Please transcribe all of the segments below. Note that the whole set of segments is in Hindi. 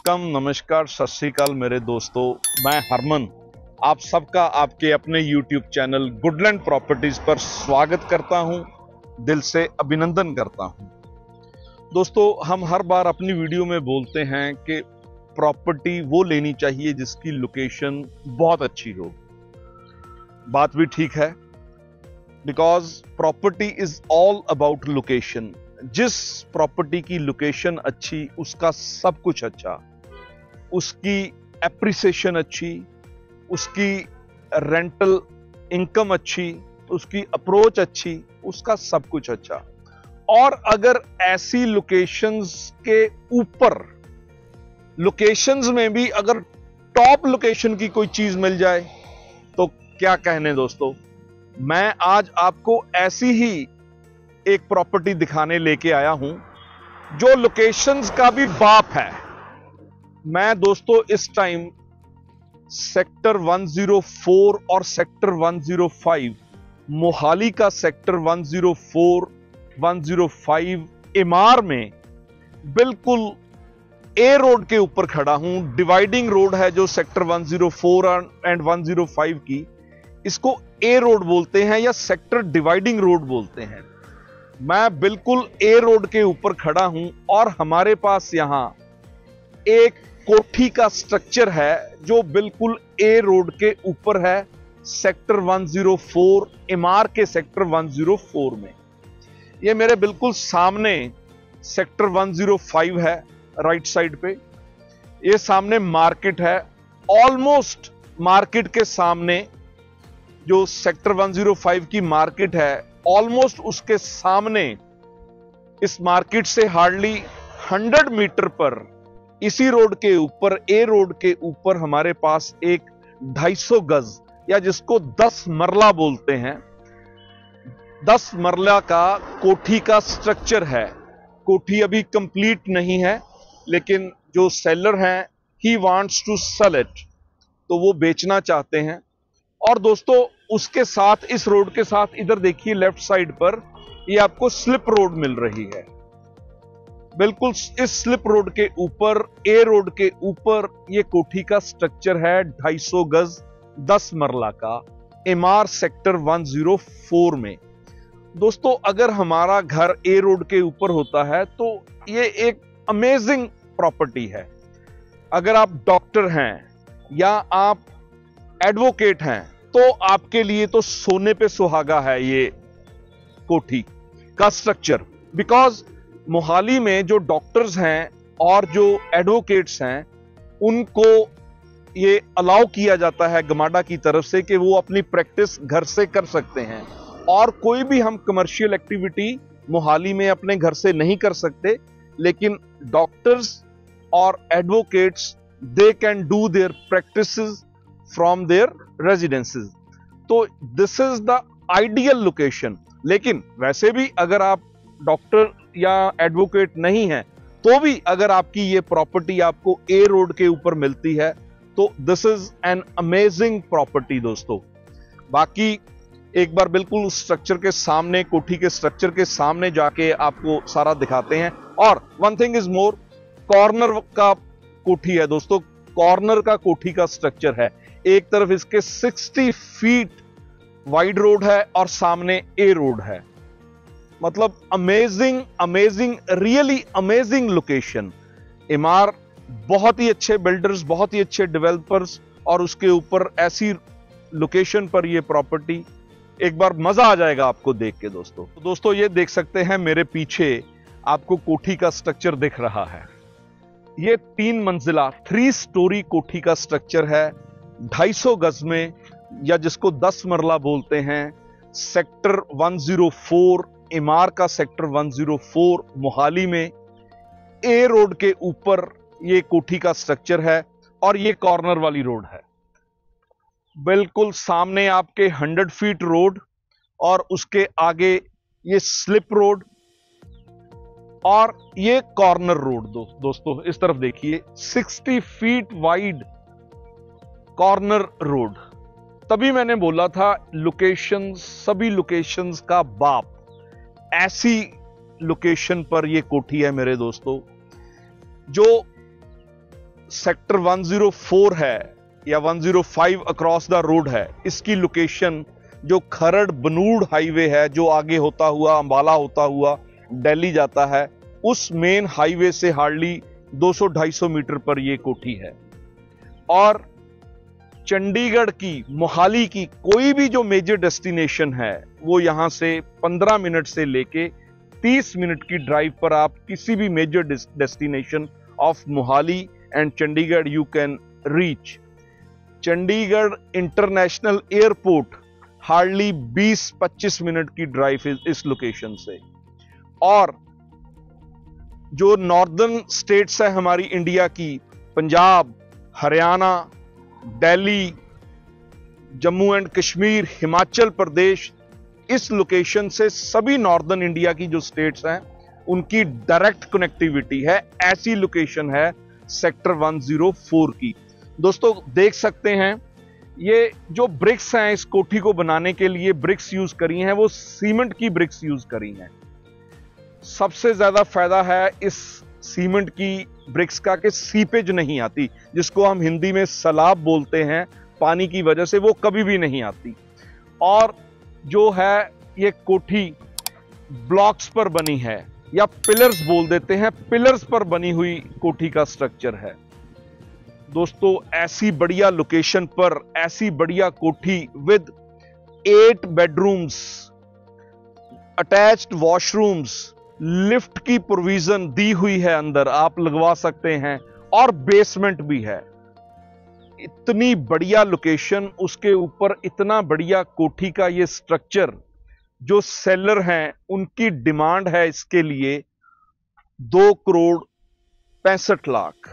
वेलकम, नमस्कार, सत श्री अकाल मेरे दोस्तों। मैं हरमन आप सबका आपके अपने YouTube चैनल गुडलैंड प्रॉपर्टीज पर स्वागत करता हूं, दिल से अभिनंदन करता हूं। दोस्तों, हम हर बार अपनी वीडियो में बोलते हैं कि प्रॉपर्टी वो लेनी चाहिए जिसकी लोकेशन बहुत अच्छी हो। बात भी ठीक है, because property is all about location. जिस प्रॉपर्टी की लोकेशन अच्छी, उसका सब कुछ अच्छा, उसकी एप्रिसिएशन अच्छी, उसकी रेंटल इनकम अच्छी, उसकी अप्रोच अच्छी, उसका सब कुछ अच्छा। और अगर ऐसी लोकेशंस के ऊपर, लोकेशंस में भी अगर टॉप लोकेशन की कोई चीज मिल जाए तो क्या कहने दोस्तों। मैं आज आपको ऐसी ही एक प्रॉपर्टी दिखाने लेके आया हूं जो लोकेशंस का भी बाप है। मैं दोस्तों इस टाइम सेक्टर 104 और सेक्टर 105, मोहाली का सेक्टर 104, 105 एमआर में बिल्कुल ए रोड के ऊपर खड़ा हूं। डिवाइडिंग रोड है जो सेक्टर 104 एंड 105 की, इसको ए रोड बोलते हैं या सेक्टर डिवाइडिंग रोड बोलते हैं। मैं बिल्कुल ए रोड के ऊपर खड़ा हूं और हमारे पास यहां एक कोठी का स्ट्रक्चर है जो बिल्कुल ए रोड के ऊपर है, सेक्टर 104 एमआर के सेक्टर 104 में। ये मेरे बिल्कुल सामने सेक्टर 105 है, राइट साइड पे। ये सामने मार्केट है, ऑलमोस्ट मार्केट के सामने जो सेक्टर 105 की मार्केट है, ऑलमोस्ट उसके सामने, इस मार्केट से हार्डली 100 मीटर पर, इसी रोड के ऊपर, ए रोड के ऊपर हमारे पास एक 250 गज या जिसको 10 मरला बोलते हैं, 10 मरला का कोठी का स्ट्रक्चर है। कोठी अभी कंप्लीट नहीं है, लेकिन जो सेलर हैं, he wants to sell it, तो वो बेचना चाहते हैं। और दोस्तों उसके साथ, इस रोड के साथ, इधर देखिए लेफ्ट साइड पर, ये आपको स्लिप रोड मिल रही है। बिल्कुल इस स्लिप रोड के ऊपर, ए रोड के ऊपर ये कोठी का स्ट्रक्चर है 250 गज 10 मरला का, एमआर सेक्टर 104 में। दोस्तों अगर हमारा घर ए रोड के ऊपर होता है तो ये एक अमेजिंग प्रॉपर्टी है। अगर आप डॉक्टर हैं या आप एडवोकेट हैं तो आपके लिए तो सोने पे सुहागा है ये कोठी का स्ट्रक्चर। बिकॉज मोहाली में जो डॉक्टर्स हैं और जो एडवोकेट्स हैं, उनको ये अलाउ किया जाता है गमाडा की तरफ से कि वो अपनी प्रैक्टिस घर से कर सकते हैं। और कोई भी हम कमर्शियल एक्टिविटी मोहाली में अपने घर से नहीं कर सकते, लेकिन डॉक्टर्स और advocates, they can do their practices from their residences. तो this is the ideal location. लेकिन वैसे भी अगर आप डॉक्टर या एडवोकेट नहीं हैं, तो भी अगर आपकी ये प्रॉपर्टी आपको ए रोड के ऊपर मिलती है तो this is an amazing property दोस्तों। बाकी एक बार बिल्कुल उस स्ट्रक्चर के सामने, कोठी के स्ट्रक्चर के सामने जाके आपको सारा दिखाते हैं। और one thing is more, corner का कोठी है दोस्तों, कॉर्नर का कोठी का स्ट्रक्चर है। एक तरफ इसके 60 फीट वाइड रोड है और सामने ए रोड है। मतलब amazing, amazing, really amazing location. MR बहुत ही अच्छे बिल्डर्स, बहुत ही अच्छे डेवलपर्स, और उसके ऊपर ऐसी लोकेशन पर ये प्रॉपर्टी, एक बार मजा आ जाएगा आपको देख के दोस्तों। ये देख सकते हैं मेरे पीछे आपको कोठी का स्ट्रक्चर दिख रहा है। ये 3 मंजिला 3 स्टोरी कोठी का स्ट्रक्चर है, 250 गज में, या जिसको 10 मरला बोलते हैं, सेक्टर 104 एमआर का सेक्टर 104 मोहाली में, ए रोड के ऊपर ये कोठी का स्ट्रक्चर है। और ये कॉर्नर वाली रोड है, बिल्कुल सामने आपके 100 फीट रोड, और उसके आगे ये स्लिप रोड, और ये कॉर्नर रोड। दोस्तों इस तरफ देखिए, 60 फीट वाइड कॉर्नर रोड। तभी मैंने बोला था लोकेशन, सभी लोकेशंस का बाप। ऐसी लोकेशन पर यह कोठी है मेरे दोस्तों, जो सेक्टर 104 है या 105 अक्रॉस द रोड है, इसकी लोकेशन जो खरड़ बनूड़ हाईवे है, जो आगे होता हुआ अंबाला होता हुआ दिल्ली जाता है, उस मेन हाईवे से हार्डली 200-250 मीटर पर यह कोठी है। और चंडीगढ़ की, मोहाली की कोई भी जो मेजर डेस्टिनेशन है, वो यहां से 15 मिनट से लेके 30 मिनट की ड्राइव पर आप किसी भी major destination of Mohali and Chandigarh you can reach. Chandigarh international airport hardly 20-25 minute की ड्राइव इस लोकेशन से। और जो नॉर्दर्न स्टेट्स है हमारी इंडिया की, पंजाब, हरियाणा, दिल्ली, जम्मू एंड कश्मीर, हिमाचल प्रदेश, इस लोकेशन से सभी नॉर्दर्न इंडिया की जो स्टेट्स हैं उनकी डायरेक्ट कनेक्टिविटी है। ऐसी लोकेशन है सेक्टर 104 की। दोस्तों देख सकते हैं, ये जो ब्रिक्स हैं इस कोठी को बनाने के लिए ब्रिक्स यूज करी हैं, वो सीमेंट की ब्रिक्स यूज करी हैं। सबसे ज्यादा फायदा है इस सीमेंट की ब्रिक्स का कि सीपेज नहीं आती, जिसको हम हिंदी में सलाब बोलते हैं, पानी की वजह से वो कभी भी नहीं आती। और जो है ये कोठी ब्लॉक्स पर बनी है, या पिलर्स बोल देते हैं, पिलर्स पर बनी हुई कोठी का स्ट्रक्चर है। दोस्तों ऐसी बढ़िया लोकेशन पर ऐसी बढ़िया कोठी with 8 bedrooms, attached washrooms, lift की प्रोविजन दी हुई है, अंदर आप लगवा सकते हैं, और बेसमेंट भी है। इतनी बढ़िया लोकेशन, उसके ऊपर इतना बढ़िया कोठी का ये स्ट्रक्चर। जो सेलर हैं उनकी डिमांड है इसके लिए 2,65,00,000,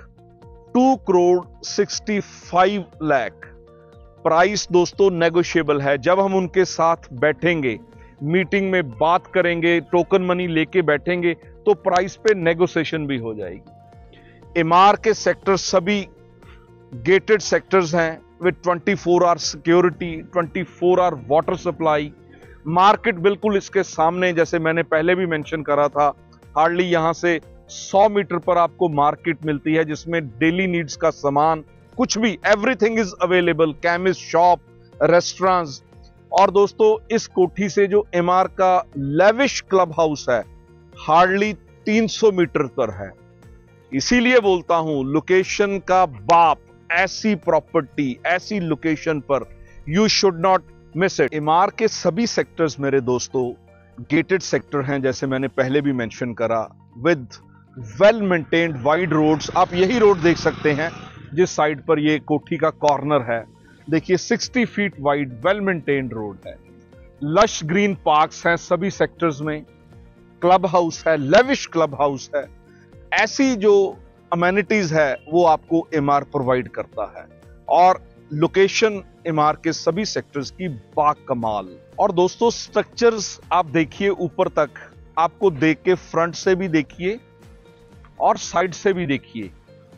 2,65 लाख। प्राइस दोस्तों नेगोशिएबल है। जब हम उनके साथ बैठेंगे, मीटिंग में बात करेंगे, टोकन मनी लेके बैठेंगे, तो प्राइस पे नेगोशिएशन भी हो जाएगी। एमआर के सेक्टर सभी गेटेड सेक्टर्स हैं with 24 hour security, 24 hour water supply. Market बिल्कुल इसके सामने, जैसे मैंने पहले भी मेंशन करा था, हार्डली यहां से 100 मीटर पर आपको मार्केट मिलती है, जिसमें डेली नीड्स का सामान कुछ भी, everything is available, chemist shop, restaurants. और दोस्तों इस कोठी से जो एमआर का लेविश क्लब हाउस है, हार्डली 300 मीटर पर है। इसीलिए बोलता हूं लोकेशन का बाप, ऐसी प्रॉपर्टी ऐसी लोकेशन पर you should not miss it. MR के सभी सेक्टर्स मेरे दोस्तों गेटेड सेक्टर हैं, जैसे मैंने पहले भी मेंशन करा, with well maintained wide roads. आप यही रोड देख सकते हैं जिस साइड पर ये कोठी का कॉर्नर है, देखिए 60 feet wide well maintained road है। लश ग्रीन पार्क्स हैं सभी सेक्टर्स में, क्लब हाउस है, लेविश क्लब हाउस है। ऐसी जो अमेनिटीज है वो आपको एमआर प्रोवाइड करता है। और लोकेशन एमआर के सभी सेक्टर्स की बाकमाल। और दोस्तों स्ट्रक्चर्स आप देखिए ऊपर तक, आपको देख के फ्रंट से भी देखिए और साइड से भी देखिए,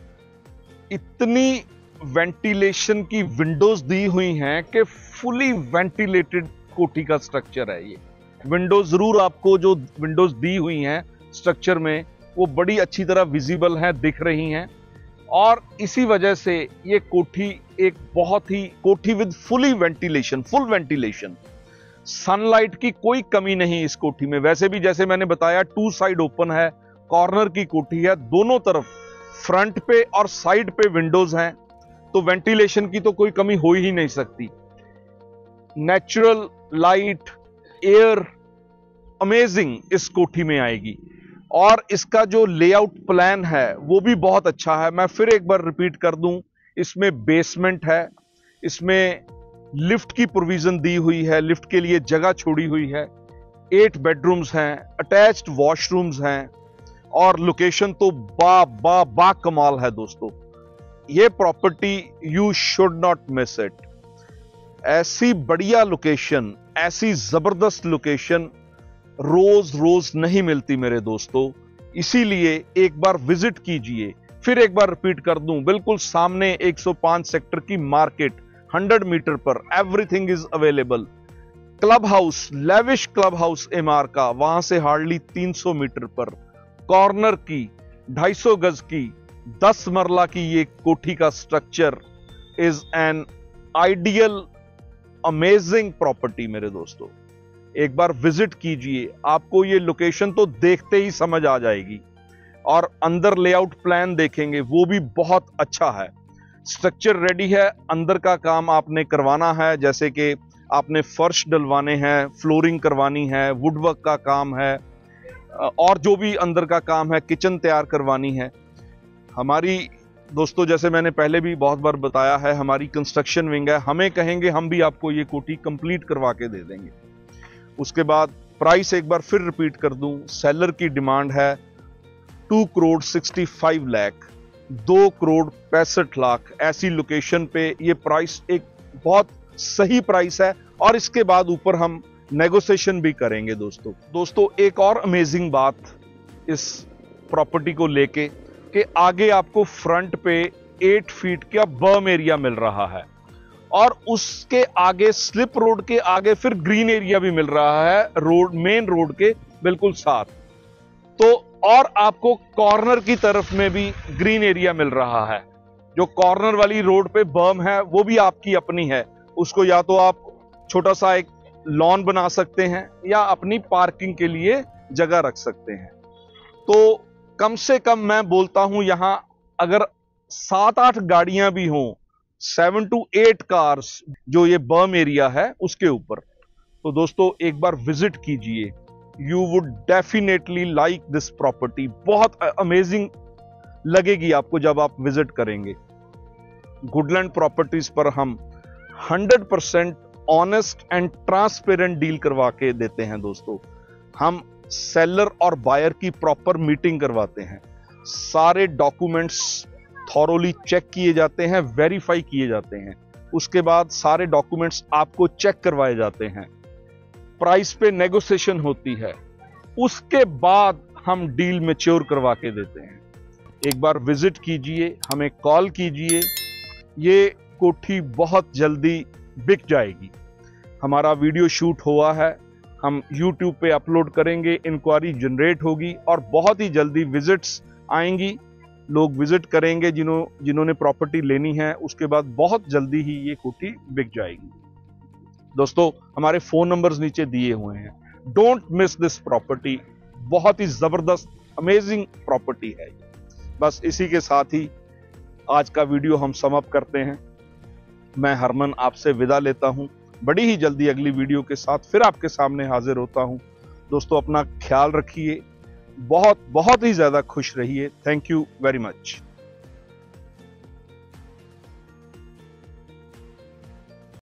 इतनी वेंटिलेशन की विंडोज दी हुई हैं कि फुली वेंटिलेटेड कोठी का स्ट्रक्चर है ये। विंडोज जरूर आपको जो विंडोज दी हुई हैं स्ट्रक्चर में, वो बड़ी अच्छी तरह विजिबल हैं, दिख रही हैं। और इसी वजह से ये कोठी एक बहुत ही कोठी with fully ventilation, full ventilation, sunlight की कोई कमी नहीं इस कोठी में। वैसे भी जैसे मैंने बताया 2 साइड ओपन है, कॉर्नर की कोठी है, दोनों तरफ फ्रंट पे और साइड पे विंडोज हैं, तो वेंटिलेशन की तो कोई कमी हो ही नहीं सकती। नेचुरल लाइट, एयर अमेजिंग इस कोठी में आएगी। और इसका जो लेआउट प्लान है वो भी बहुत अच्छा है। मैं फिर एक बार रिपीट कर दूं, इसमें बेसमेंट है, इसमें लिफ्ट की प्रोविजन दी हुई है, लिफ्ट के लिए जगह छोड़ी हुई है, 8 बेडरूम्स हैं, अटैच्ड वॉशरूम्स हैं, और लोकेशन तो बा कमाल है दोस्तों। ये property you should not miss it. ऐसी बढ़िया लोकेशन, ऐसी जबरदस्त लोकेशन रोज रोज नहीं मिलती मेरे दोस्तों, इसीलिए एक बार विजिट कीजिए। फिर एक बार रिपीट कर दूं, बिल्कुल सामने 105 सेक्टर की मार्केट, 100 मीटर पर everything is available. Club house, lavish club house MR का, वहां से हार्डली 300 मीटर पर, कॉर्नर की 250 गज की 10 मरला की ये कोठी का structure is an ideal amazing property मेरे दोस्तों। एक बार विजिट कीजिए, आपको ये लोकेशन तो देखते ही समझ आ जाएगी। और अंदर लेआउट प्लान देखेंगे, वो भी बहुत अच्छा है। स्ट्रक्चर रेडी है, अंदर का काम आपने करवाना है, जैसे कि आपने फर्श डलवाने हैं, फ्लोरिंग करवानी है, वुडवर्क का काम है, और जो भी अंदर का काम है, किचन तैयार करवानी है। हमारी दोस्तों, जैसे मैंने पहले भी बहुत बार बताया है, हमारी कंस्ट्रक्शन विंग है, हमें कहेंगे हम भी आपको ये कोठी कंप्लीट करवा के दे देंगे। उसके बाद प्राइस एक बार फिर रिपीट कर दूं, सेलर की डिमांड है 2,65 लाख, 2,65 लाख। ऐसी लोकेशन पे ये प्राइस एक बहुत सही प्राइस है, और इसके बाद ऊपर हम नेगोशिएशन भी करेंगे दोस्तों। एक और अमेजिंग बात इस प्रॉपर्टी को लेके कि आगे आपको फ्रंट पे 8 फीट का बर्म एरिया मिल रहा है, और उसके आगे स्लिप रोड के आगे फिर ग्रीन एरिया भी मिल रहा है, रोड मेन रोड के बिल्कुल साथ। तो और आपको कॉर्नर की तरफ में भी ग्रीन एरिया मिल रहा है। जो कॉर्नर वाली रोड पे बर्म है वो भी आपकी अपनी है, उसको या तो आप छोटा सा एक लॉन बना सकते हैं या अपनी पार्किंग के लिए जगह रख सकते हैं। तो कम से कम मैं बोलता हूं, यहां अगर 7-8 गाड़ियां भी हों, 7 to 8 कार्स, जो ये बर्म एरिया है उसके ऊपर। तो दोस्तों एक बार विजिट कीजिए, you would definitely like this property. बहुत अमेजिंग लगेगी आपको जब आप विजिट करेंगे। गुडलैंड प्रॉपर्टीज पर हम 100% ऑनेस्ट एंड ट्रांसपेरेंट डील करवा के देते हैं दोस्तों। हम सेलर और बायर की प्रॉपर मीटिंग करवाते हैं, सारे डॉक्यूमेंट्स थॉरोली चेक किए जाते हैं, वेरीफाई किए जाते हैं। उसके बाद सारे डॉक्यूमेंट्स आपको चेक करवाए जाते हैं, प्राइस पे नेगोशिएशन होती है, उसके बाद हम डील मैच्योर करवा के देते हैं। एक बार विजिट कीजिए, हमें कॉल कीजिए, ये कोठी बहुत जल्दी बिक जाएगी। हमारा वीडियो शूट हुआ है, हम YouTube पे अपलोड करेंगे, इंक्वायरी जनरेट होगी और बहुत ही जल्दी विजिट्स आएंगी। लोग विजिट करेंगे जिन्होंने प्रॉपर्टी लेनी है, उसके बाद बहुत जल्दी ही ये कोठी बिक जाएगी। दोस्तों हमारे फोन नंबर्स नीचे दिए हुए हैं, डोंट मिस दिस प्रॉपर्टी। बहुत ही जबरदस्त अमेजिंग प्रॉपर्टी है। बस इसी के साथ ही आज का वीडियो हम समाप्त करते हैं। मैं हरमन आपसे विदा लेता हूं। बड़ी ही जल्दी अगली वीडियो के साथ फिर आपके सामने हाजिर होता हूं। दोस्तों अपना ख्याल रखिए, बहुत बहुत ही ज्यादा खुश रहिए। Thank you very much.